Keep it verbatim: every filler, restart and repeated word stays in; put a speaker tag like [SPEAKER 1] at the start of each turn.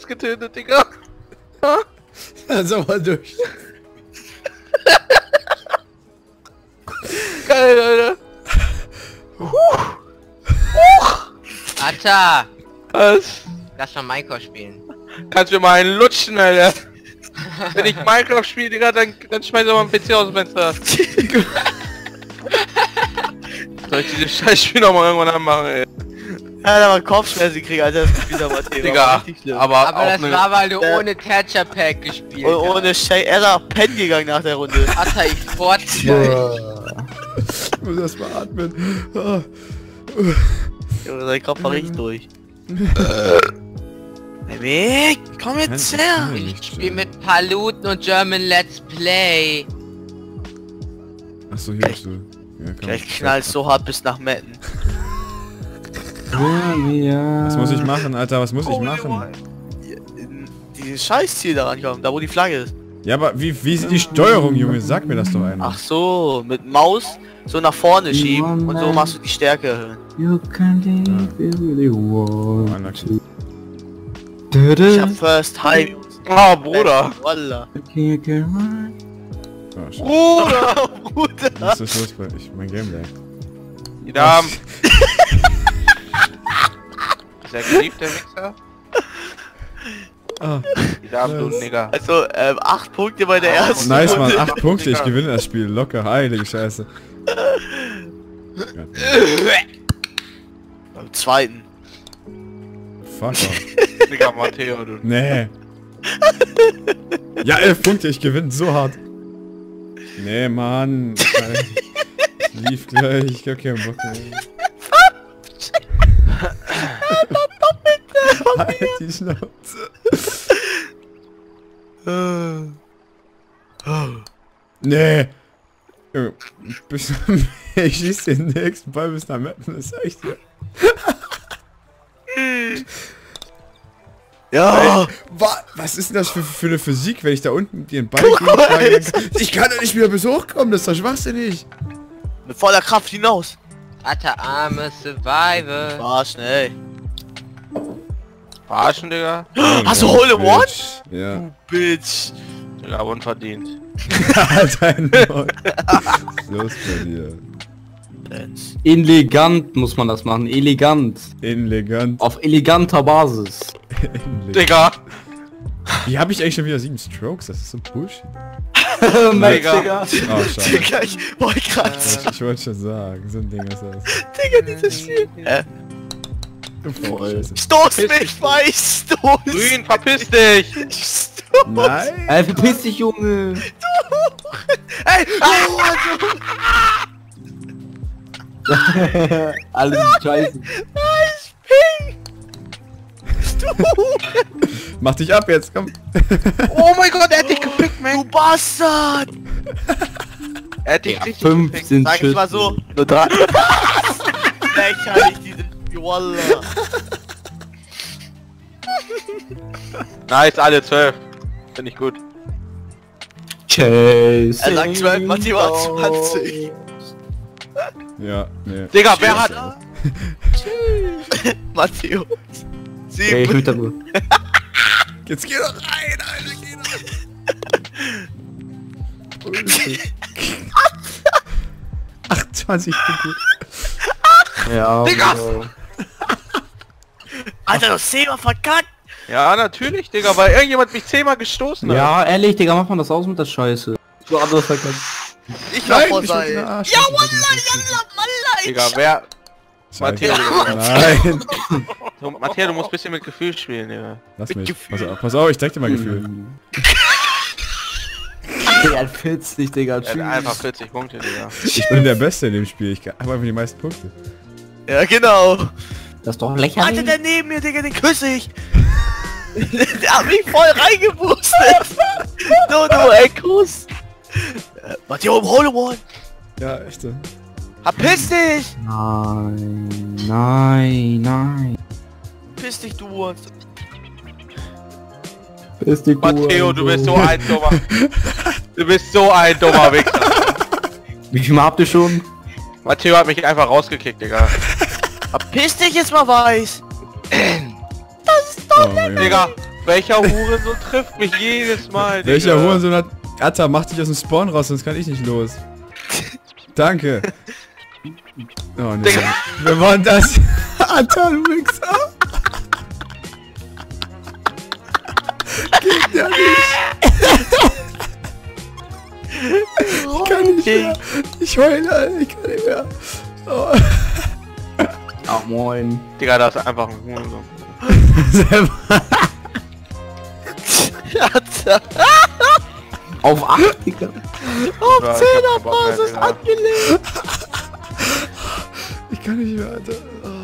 [SPEAKER 1] Weiß getötet, Digga.
[SPEAKER 2] Also mal durch.
[SPEAKER 1] Geil, Alter.
[SPEAKER 3] Atta!
[SPEAKER 1] Was?
[SPEAKER 3] Lass mal Minecraft spielen.
[SPEAKER 1] Kannst du mal einen lutschen, Alter. Wenn ich Minecraft spiele, Digga, dann, dann schmeiß ich mal einen P C aus dem Fenster. Soll ich dieses Scheißspiel noch mal irgendwann anmachen, ey?
[SPEAKER 4] Ja, da war Kopfschmerzen gekriegt, Alter, das Spieler Matteo.
[SPEAKER 1] Digga, aber,
[SPEAKER 3] Aber
[SPEAKER 1] auch
[SPEAKER 3] das
[SPEAKER 1] ne,
[SPEAKER 3] war, weil du
[SPEAKER 4] Ja.
[SPEAKER 3] ohne Catcher Pack gespielt
[SPEAKER 4] Und
[SPEAKER 3] hast.
[SPEAKER 4] ohne Shay, er ist auch pennen gegangen nach der Runde.
[SPEAKER 3] Atta, ich fort.
[SPEAKER 2] Ich muss erst mal atmen. Ah.
[SPEAKER 4] Junge, sein Kopf war richtig durch. Weg, komm jetzt her!
[SPEAKER 3] Ich spiel mit Paluten und German Let's Play.
[SPEAKER 2] Achso, hier bist du. Ja, komm.
[SPEAKER 4] Gleich knallt so hart bis nach Metten.
[SPEAKER 2] Was muss ich machen, Alter? Was muss ich machen?
[SPEAKER 4] Dieses Scheißziel da rankommen, da wo die Flagge ist.
[SPEAKER 2] Ja, aber wie, wie ist die Steuerung, Junge? Sag mir das doch einmal.
[SPEAKER 4] Ach so, mit Maus so nach vorne schieben und so machst du die Stärke erhöhen.
[SPEAKER 5] You can live if you want
[SPEAKER 2] Einer-
[SPEAKER 5] to.
[SPEAKER 4] Ich hab First Time.
[SPEAKER 1] Oh, Bruder.
[SPEAKER 4] Wallah.
[SPEAKER 2] Oh, shit.
[SPEAKER 4] Bruder, Bruder.
[SPEAKER 2] Was ist los bei ich, mein Gameplay?
[SPEAKER 1] Die Damen. Sehr geliebt, der Wichser.
[SPEAKER 2] Ah,
[SPEAKER 1] Die Damen, du
[SPEAKER 2] Nice.
[SPEAKER 1] Nigger.
[SPEAKER 4] Also, ähm, acht Punkte bei der ersten
[SPEAKER 2] nice, Mann.
[SPEAKER 4] Runde.
[SPEAKER 2] Acht Punkte, ich gewinne das Spiel. Locker, heilige Scheiße.
[SPEAKER 4] Beim zweiten.
[SPEAKER 2] Fuck off.
[SPEAKER 1] Digga, Matteo, du.
[SPEAKER 2] Nee. Ja, elf Punkte, ich gewinne so hart. Nee, Mann. Ich lief gleich, ich hab keinen Bock mehr. Halt die Schnauze. Nee. Junge, bis- Ich schieß den nächsten Ball bis nach Mappen, das sag ich dir.
[SPEAKER 4] Ja!
[SPEAKER 2] Wa- Was ist denn das für, für eine Physik, wenn ich da unten den Ball gegenschlage? dann kann- Ich kann doch nicht wieder bis hochkommen, das ist doch schwachsinnig.
[SPEAKER 4] Mit voller Kraft hinaus.
[SPEAKER 3] Atta, arme Survivor.
[SPEAKER 4] War schnell.
[SPEAKER 1] Verarschen, Digga.
[SPEAKER 4] Hast du Hole in One?
[SPEAKER 2] Bitch. Ja.
[SPEAKER 4] Bitch.
[SPEAKER 1] Digga, unverdient.
[SPEAKER 2] Alter, Maul. Was ist los bei dir?
[SPEAKER 5] Elegant muss man das machen, elegant.
[SPEAKER 2] Elegant.
[SPEAKER 5] Auf eleganter Basis.
[SPEAKER 2] Elegant.
[SPEAKER 1] Digga.
[SPEAKER 2] Wie habe ich eigentlich schon wieder sieben Strokes? Das ist so Bullshit.
[SPEAKER 1] Digga.
[SPEAKER 2] Oh, schade.
[SPEAKER 4] Digga, ich wollte gerade sagen.
[SPEAKER 2] Ich wollte schon sagen, so ein Ding ist das.
[SPEAKER 4] Digga, dieses Spiel. Äh,
[SPEAKER 2] Voll.
[SPEAKER 4] stoß mich, weiß, stoß.
[SPEAKER 1] Grün, verpiss dich.
[SPEAKER 4] Stoß.
[SPEAKER 2] Nein!
[SPEAKER 5] Ey, verpiss dich, Junge!
[SPEAKER 4] Ey,
[SPEAKER 5] Alles scheiße.
[SPEAKER 2] Mach dich ab jetzt, komm!
[SPEAKER 1] Oh mein Gott, er hat dich gefickt,
[SPEAKER 4] du
[SPEAKER 1] man.
[SPEAKER 4] Bastard.
[SPEAKER 1] Er hat dich richtig gefickt.
[SPEAKER 5] fünfzehn
[SPEAKER 4] Sag ich mal so. Nur drei. Lächerlich, diese Wallah.
[SPEAKER 1] Nice, alle zwölf. Finde ich gut.
[SPEAKER 5] Chase.
[SPEAKER 4] Er sagt zwölf, Matteo hat zwanzig.
[SPEAKER 2] Ja, nee.
[SPEAKER 1] Digga, wer hat...
[SPEAKER 4] Matteo.
[SPEAKER 5] Ey, ich
[SPEAKER 4] Sieben.
[SPEAKER 5] will da wohl.
[SPEAKER 2] Jetzt geh doch rein, Alter, geh doch rein! achtundzwanzig Punkte.
[SPEAKER 5] Ja,
[SPEAKER 1] Digga!
[SPEAKER 5] Bro.
[SPEAKER 4] Alter, du hast zehnmal verkackt.
[SPEAKER 1] Ja, natürlich, Digga, weil irgendjemand mich zehnmal gestoßen hat.
[SPEAKER 5] Ja, ehrlich, Digga, mach mal das aus mit der Scheiße. So anders verkackt.
[SPEAKER 4] Ich war vor
[SPEAKER 2] ich will den
[SPEAKER 4] sein.
[SPEAKER 2] Arsch.
[SPEAKER 4] Ja, Wallah, Yalla, Mallah.
[SPEAKER 1] Digga, wer... Matteo, Digga.
[SPEAKER 2] Nein!
[SPEAKER 1] So, Matteo, du musst ein bisschen mit Gefühl spielen, Digga.
[SPEAKER 2] Lass
[SPEAKER 4] Mit
[SPEAKER 2] mich.
[SPEAKER 4] Gefühl.
[SPEAKER 2] Pass auf, pass auf, ich zeig dir mal Gefühl.
[SPEAKER 5] Digga, vierzig, Digga,
[SPEAKER 1] Er hat
[SPEAKER 5] tschüss.
[SPEAKER 1] einfach vierzig Punkte, Digga.
[SPEAKER 2] Ich bin der Beste in dem Spiel, ich habe einfach die meisten Punkte.
[SPEAKER 4] Ja, genau.
[SPEAKER 5] Das ist doch lächerlich.
[SPEAKER 4] Alter, der neben mir, Digga, den küsse ich. Der hat mich voll reingeboostet. No, no, ey, Kuss. Äh, Matteo im Hole in One.
[SPEAKER 2] Ja, echt. so.
[SPEAKER 4] Verpiss dich.
[SPEAKER 5] Nein, nein, nein.
[SPEAKER 4] Piss dich, du Wurst.
[SPEAKER 5] Ist die
[SPEAKER 1] Matteo, du bist so ein dummer... Du bist so ein dummer Wichser.
[SPEAKER 5] Wie viel Mal habt ihr schon?
[SPEAKER 1] Matteo hat mich einfach rausgekickt, Digga.
[SPEAKER 4] Verpiss dich jetzt mal, Weiß.
[SPEAKER 2] Oh, Junge.
[SPEAKER 1] Digga, Welcher Hurensohn trifft mich jedes Mal,
[SPEAKER 2] Welcher
[SPEAKER 1] Digga?
[SPEAKER 2] Hurensohn hat... Atta, mach dich aus dem Spawn raus, sonst kann ich nicht los. Danke. Oh ne.
[SPEAKER 1] Digga.
[SPEAKER 2] Wir wollen das. Atta, du Wichser. Geht ja nicht. Ich kann nicht mehr. Ich heule, Alter. Ich kann nicht mehr. Oh.
[SPEAKER 5] Oh, moin.
[SPEAKER 1] Digga, das ist einfach ein Hurensohn.
[SPEAKER 2] Selber.
[SPEAKER 5] Auf acht, Digga.
[SPEAKER 1] Auf zehner Basis
[SPEAKER 4] angelegt.
[SPEAKER 2] Ich kann nicht mehr, Alter. Oh.